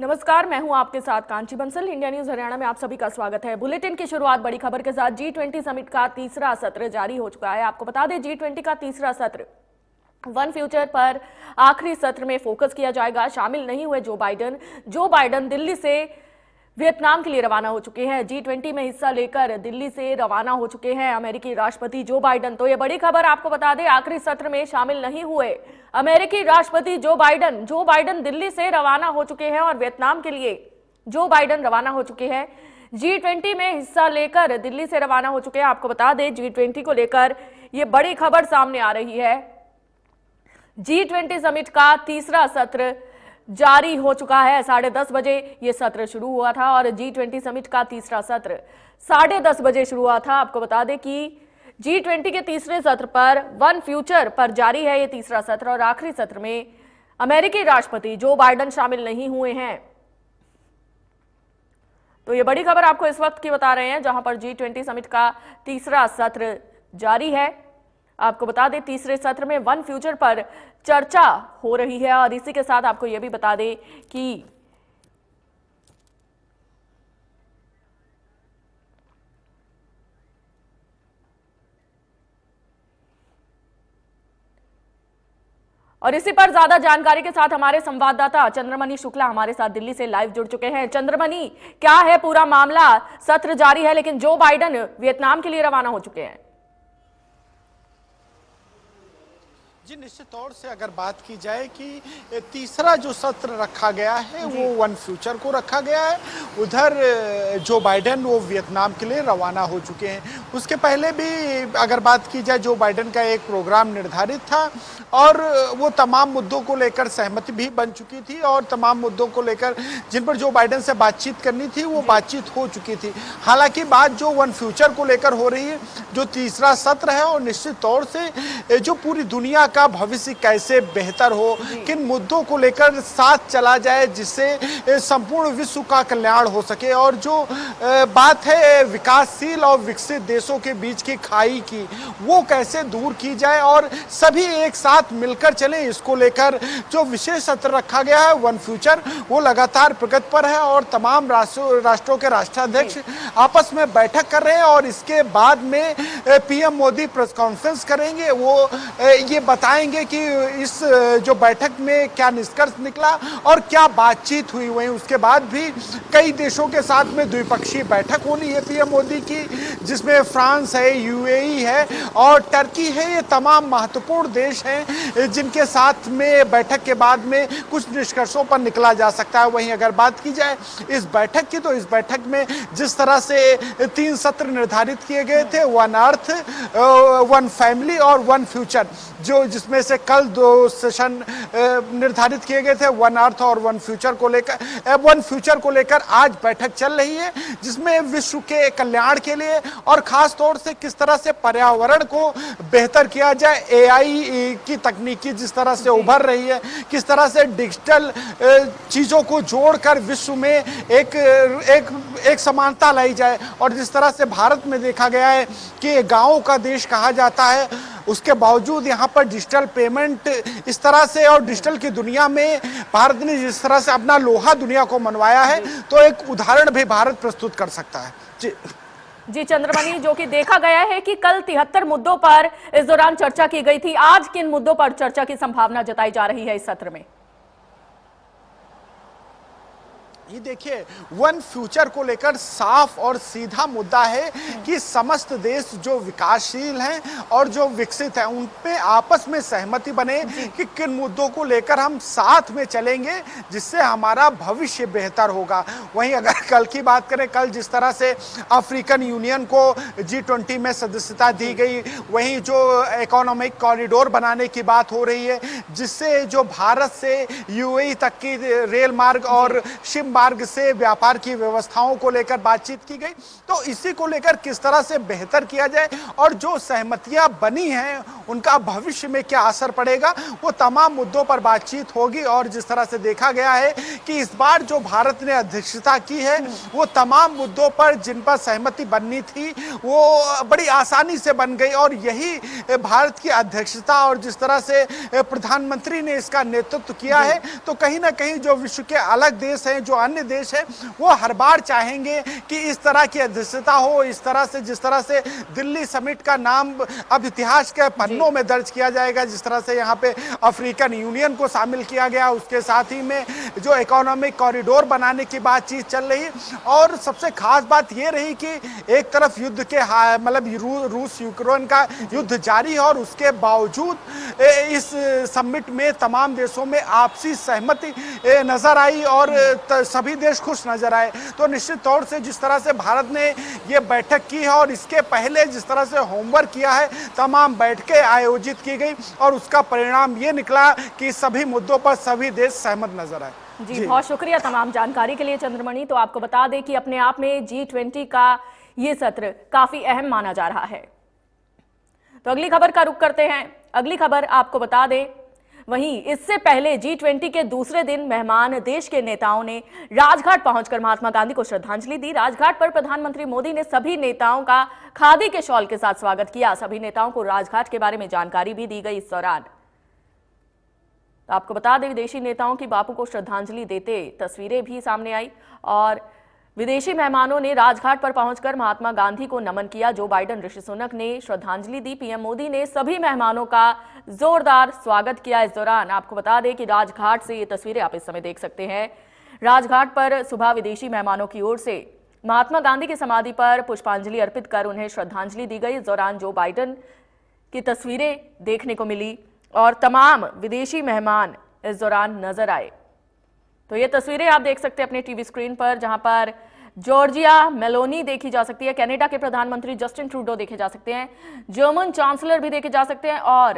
नमस्कार, मैं हूं आपके साथ कांची बंसल। इंडिया न्यूज हरियाणा में आप सभी का स्वागत है। बुलेटिन की शुरुआत बड़ी खबर के साथ। G20 समिट का तीसरा सत्र जारी हो चुका है। आपको बता दें, G20 का तीसरा सत्र वन फ्यूचर पर आखिरी सत्र में फोकस किया जाएगा। शामिल नहीं हुए जो बाइडन दिल्ली से वियतनाम के लिए रवाना हो चुके हैं। G20 में हिस्सा लेकर दिल्ली से रवाना हो चुके हैं अमेरिकी राष्ट्रपति जो बाइडन। तो ये बड़ी खबर आपको बता दें, आखिरी सत्र में शामिल नहीं हुए अमेरिकी राष्ट्रपति जो बाइडन दिल्ली से रवाना हो चुके हैं और वियतनाम के लिए जो बाइडन रवाना हो चुके हैं। G20 में हिस्सा लेकर दिल्ली से रवाना हो चुके हैं। आपको बता दें, G20 को लेकर ये बड़ी खबर सामने आ रही है। G20 समिट का तीसरा सत्र जारी हो चुका है। 10:30 बजे ये सत्र शुरू हुआ था और G20 समिट का तीसरा सत्र 10:30 बजे शुरू हुआ था। आपको बता दें कि G20 के तीसरे सत्र पर वन फ्यूचर पर जारी है ये तीसरा सत्र और आखिरी सत्र में अमेरिकी राष्ट्रपति जो बाइडन शामिल नहीं हुए हैं। तो ये बड़ी खबर आपको इस वक्त की बता रहे हैं, जहां पर G20 समिट का तीसरा सत्र जारी है। आपको बता दें, तीसरे सत्र में वन फ्यूचर पर चर्चा हो रही है और इसी के साथ आपको यह भी बता दें कि और इसी पर ज्यादा जानकारी के साथ हमारे संवाददाता चंद्रमणि शुक्ला हमारे साथ दिल्ली से लाइव जुड़ चुके हैं। चंद्रमणि, क्या है पूरा मामला? सत्र जारी है लेकिन जो बाइडन वियतनाम के लिए रवाना हो चुके हैं। जी, निश्चित तौर से अगर बात की जाए कि तीसरा जो सत्र रखा गया है वो वन फ्यूचर को रखा गया है। उधर जो बाइडन वो वियतनाम के लिए रवाना हो चुके हैं। उसके पहले भी अगर बात की जाए, जो बाइडन का एक प्रोग्राम निर्धारित था और वो तमाम मुद्दों को लेकर सहमति भी बन चुकी थी और तमाम मुद्दों को लेकर जिन पर जो बाइडन से बातचीत करनी थी वो बातचीत हो चुकी थी। हालांकि बात जो वन फ्यूचर को लेकर हो रही है, जो तीसरा सत्र है, और निश्चित तौर से जो पूरी दुनिया का भविष्य कैसे बेहतर हो, किन मुद्दों को लेकर साथ चला जाए जिससे संपूर्ण विश्व का कल्याण हो सके, और जो बात है विकासशील और विकसित देशों के बीच की खाई की, वो कैसे दूर की जाए और सभी एक साथ मिलकर चले, इसको लेकर जो विशेष सत्र रखा गया है वन फ्यूचर, वो लगातार प्रगति पर है और तमाम राष्ट्रों के राष्ट्राध्यक्ष आपस में बैठक कर रहे हैं और इसके बाद में पीएम मोदी प्रेस कॉन्फ्रेंस करेंगे। वो ये बताएंगे कि इस जो बैठक में क्या निष्कर्ष निकला और क्या बातचीत हुई। वहीं उसके बाद भी कई देशों के साथ में द्विपक्षीय बैठक होनी है पीएम मोदी की, जिसमें फ्रांस है, यूएई है और टर्की है। ये तमाम महत्वपूर्ण देश हैं जिनके साथ में बैठक के बाद में कुछ निष्कर्षों पर निकला जा सकता है। वहीं अगर बात की जाए इस बैठक की, तो इस बैठक में जिस तरह से 3 सत्र निर्धारित किए गए थे, वन अर्थ, वन फैमिली और वन फ्यूचर, जिसमें से कल 2 सेशन निर्धारित किए गए थे वन अर्थ और वन फ्यूचर को लेकर आज बैठक चल रही है, जिसमें विश्व के कल्याण के लिए और खास तौर से किस तरह से पर्यावरण को बेहतर किया जाए, एआई की तकनीकी जिस तरह से उभर रही है, किस तरह से डिजिटल चीजों को जोड़कर विश्व में एक समानता लाई जाए, और जिस तरह से भारत में देखा गया है कि गांवों का देश कहा जाता है, उसके बावजूद यहाँ पर डिजिटल पेमेंट इस तरह से और डिजिटल की दुनिया में भारत ने जिस तरह से अपना लोहा दुनिया को मनवाया है, तो एक उदाहरण भी भारत प्रस्तुत कर सकता है। जी चंद्रमणि, जो कि देखा गया है कि कल 73 मुद्दों पर इस दौरान चर्चा की गई थी। आज किन मुद्दों पर चर्चा की संभावना जताई जा रही है इस सत्र में? ये देखिए, वन फ्यूचर को लेकर साफ और सीधा मुद्दा है कि समस्त देश जो विकासशील हैं और जो विकसित हैं उन पे आपस में सहमति बने कि किन मुद्दों को लेकर हम साथ में चलेंगे जिससे हमारा भविष्य बेहतर होगा। वहीं अगर कल की बात करें, कल जिस तरह से अफ्रीकन यूनियन को G20 में सदस्यता दी गई, वहीं जो इकोनॉमिक कॉरिडोर बनाने की बात हो रही है, जिससे जो भारत से यूएई तक की रेल मार्ग और शिप मार्ग से व्यापार की व्यवस्थाओं को लेकर बातचीत की गई। तो इसी को लेकर किस तरह से बेहतर किया जाए और जो सहमतियां बनी हैं उनका भविष्य में क्या असर पड़ेगा, वो तमाम मुद्दों पर बातचीत होगी। और जिस तरह से देखा गया है कि इस बार जो भारत ने अध्यक्षता की है वो तमाम मुद्दों पर जिन पर सहमति बननी थी वो बड़ी आसानी से बन गई। और यही भारत की अध्यक्षता और जिस तरह से प्रधानमंत्री ने इसका नेतृत्व किया है, तो कहीं ना कहीं जो विश्व के अलग देश हैं, जो अन्य देश हैं, वो हर बार चाहेंगे कि इस तरह की अध्यक्षता हो। इस तरह से जिस तरह से दिल्ली समिट का नाम अब इतिहास के पन्नों में दर्ज किया जाएगा, जिस तरह से यहाँ पे अफ्रीकन यूनियन को शामिल किया गया, उसके साथ ही में जो इकोनॉमिक कॉरिडोर बनाने की बातचीत चल रही। और सबसे खास बात ये रही कि एक तरफ युद्ध के मतलब रूस यूक्रेन का युद्ध जारी है और उसके बावजूद इस समिट में तमाम देशों में आपसी सहमति नजर आई और सभी देश खुश नजर आए। तो निश्चित तौर से जिस तरह से भारत ने ये बैठक की है और इसके पहले जिस तरह से होमवर्क किया है, तमाम बैठकें आयोजित की गई और उसका परिणाम ये निकला कि सभी मुद्दों पर सभी देश सहमत नजर आए। जी बहुत शुक्रिया तमाम जानकारी के लिए चंद्रमणि। तो आपको बता दें कि अपने आप में G20 का ये सत्र काफी अहम माना जा रहा है। तो अगली खबर का रुख करते हैं। अगली खबर आपको बता दें, वहीं इससे पहले G20 के दूसरे दिन मेहमान देश के नेताओं ने राजघाट पहुंचकर महात्मा गांधी को श्रद्धांजलि दी। राजघाट पर प्रधानमंत्री मोदी ने सभी नेताओं का खादी के शॉल के साथ स्वागत किया। सभी नेताओं को राजघाट के बारे में जानकारी भी दी गई इस दौरान। तो आपको बता दें, विदेशी नेताओं की बापू को श्रद्धांजलि देते तस्वीरें भी सामने आई और विदेशी मेहमानों ने राजघाट पर पहुंचकर महात्मा गांधी को नमन किया। जो बाइडेन, ऋषि सुनक ने श्रद्धांजलि दी। पीएम मोदी ने सभी मेहमानों का जोरदार स्वागत किया। इस दौरान आपको बता दें कि राजघाट से ये तस्वीरें आप इस समय देख सकते हैं। राजघाट पर सुबह विदेशी मेहमानों की ओर से महात्मा गांधी की समाधि पर पुष्पांजलि अर्पित कर उन्हें श्रद्धांजलि दी गई। इस दौरान जो बाइडेन की तस्वीरें देखने को मिली और तमाम विदेशी मेहमान इस दौरान नजर आए। तो ये तस्वीरें आप देख सकते हैं अपने टीवी स्क्रीन पर, जहां पर जॉर्जिया मेलोनी देखी जा सकती है, कनाडा के प्रधानमंत्री जस्टिन ट्रूडो देखे जा सकते हैं, जर्मन चांसलर भी देखे जा सकते हैं और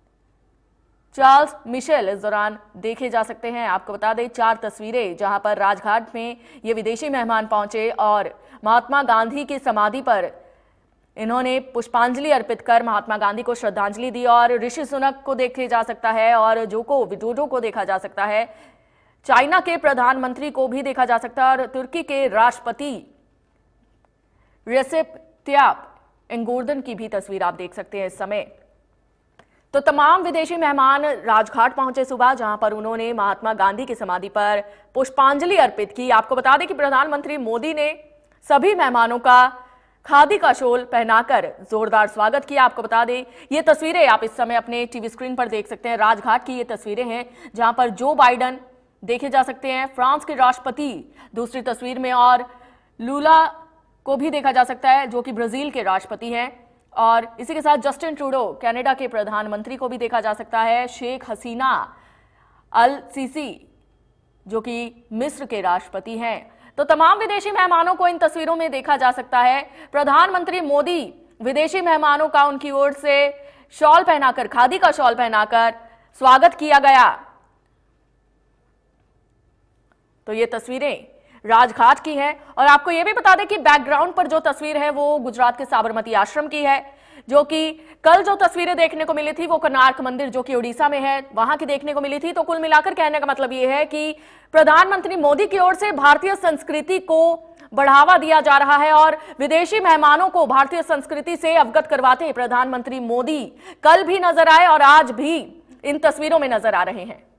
चार्ल्स मिशेल इस दौरान देखे जा सकते हैं। आपको बता दें 4 तस्वीरें जहां पर राजघाट में ये विदेशी मेहमान पहुंचे और महात्मा गांधी की समाधि पर इन्होंने पुष्पांजलि अर्पित कर महात्मा गांधी को श्रद्धांजलि दी। और ऋषि सुनक को देखे जा सकता है और जोको विडोडो को देखा जा सकता है, चाइना के प्रधानमंत्री को भी देखा जा सकता है और तुर्की के राष्ट्रपति रेसेप तैयप एर्दोगन की भी तस्वीर आप देख सकते हैं इस समय। तो तमाम विदेशी मेहमान राजघाट पहुंचे सुबह, जहां पर उन्होंने महात्मा गांधी की समाधि पर पुष्पांजलि अर्पित की। आपको बता दें कि प्रधानमंत्री मोदी ने सभी मेहमानों का खादी का शॉल पहनाकर जोरदार स्वागत किया। आपको बता दें ये तस्वीरें आप इस समय अपने टीवी स्क्रीन पर देख सकते हैं। राजघाट की ये तस्वीरें हैं जहां पर जो बाइडेन देखे जा सकते हैं, फ्रांस के राष्ट्रपति दूसरी तस्वीर में, और लूला को भी देखा जा सकता है जो कि ब्राजील के राष्ट्रपति हैं। और इसी के साथ जस्टिन ट्रूडो कनाडा के प्रधानमंत्री को भी देखा जा सकता है, शेख हसीना अल सीसी जो कि मिस्र के राष्ट्रपति हैं। तो तमाम विदेशी मेहमानों को इन तस्वीरों में देखा जा सकता है। प्रधानमंत्री मोदी विदेशी मेहमानों का उनकी ओर से शॉल पहनाकर, खादी का शॉल पहनाकर स्वागत किया गया। तो ये तस्वीरें राजघाट की हैं और आपको यह भी बता दें कि बैकग्राउंड पर जो तस्वीर है वो गुजरात के साबरमती आश्रम की है, जो कि कल जो तस्वीरें देखने को मिली थी वो कोणार्क मंदिर जो कि उड़ीसा में है वहां की देखने को मिली थी। तो कुल मिलाकर कहने का मतलब ये है कि प्रधानमंत्री मोदी की ओर से भारतीय संस्कृति को बढ़ावा दिया जा रहा है और विदेशी मेहमानों को भारतीय संस्कृति से अवगत करवाते प्रधानमंत्री मोदी कल भी नजर आए और आज भी इन तस्वीरों में नजर आ रहे हैं।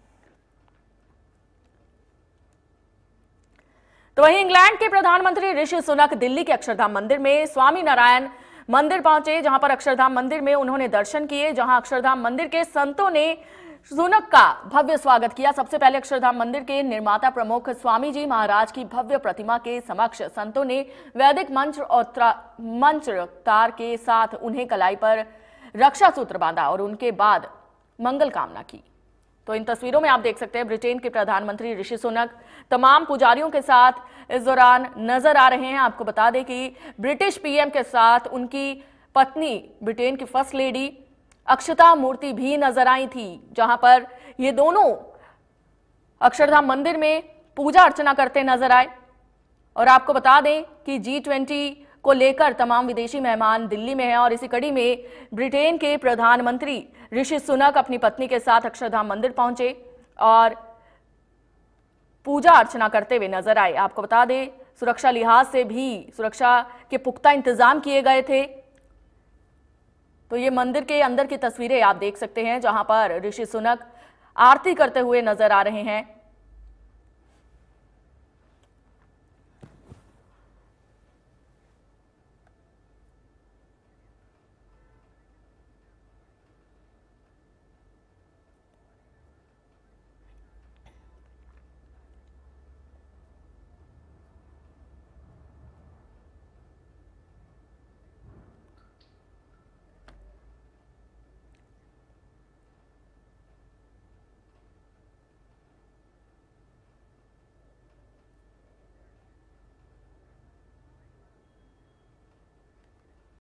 तो वहीं इंग्लैंड के प्रधानमंत्री ऋषि सुनक दिल्ली के अक्षरधाम मंदिर में स्वामी नारायण मंदिर पहुंचे, जहां पर अक्षरधाम मंदिर में उन्होंने दर्शन किए, जहां अक्षरधाम मंदिर के संतों ने सुनक का भव्य स्वागत किया। सबसे पहले अक्षरधाम मंदिर के निर्माता प्रमुख स्वामी जी महाराज की भव्य प्रतिमा के समक्ष संतों ने वैदिक मंत्र और मंत्र तार के साथ उन्हें कलाई पर रक्षा सूत्र बांधा और उनके बाद मंगल कामना की। तो इन तस्वीरों में आप देख सकते हैं ब्रिटेन के प्रधानमंत्री ऋषि सुनक तमाम पुजारियों के साथ इस दौरान नजर आ रहे हैं। आपको बता दें कि ब्रिटिश पीएम के साथ उनकी पत्नी ब्रिटेन की फर्स्ट लेडी अक्षता मूर्ति भी नजर आई थी, जहां पर ये दोनों अक्षरधाम मंदिर में पूजा अर्चना करते नजर आए। और आपको बता दें कि G20 को लेकर तमाम विदेशी मेहमान दिल्ली में हैं और इसी कड़ी में ब्रिटेन के प्रधानमंत्री ऋषि सुनक अपनी पत्नी के साथ अक्षरधाम मंदिर पहुंचे और पूजा अर्चना करते हुए नजर आए। आपको बता दें सुरक्षा लिहाज से भी सुरक्षा के पुख्ता इंतजाम किए गए थे। तो ये मंदिर के अंदर की तस्वीरें आप देख सकते हैं जहां पर ऋषि सुनक आरती करते हुए नजर आ रहे हैं।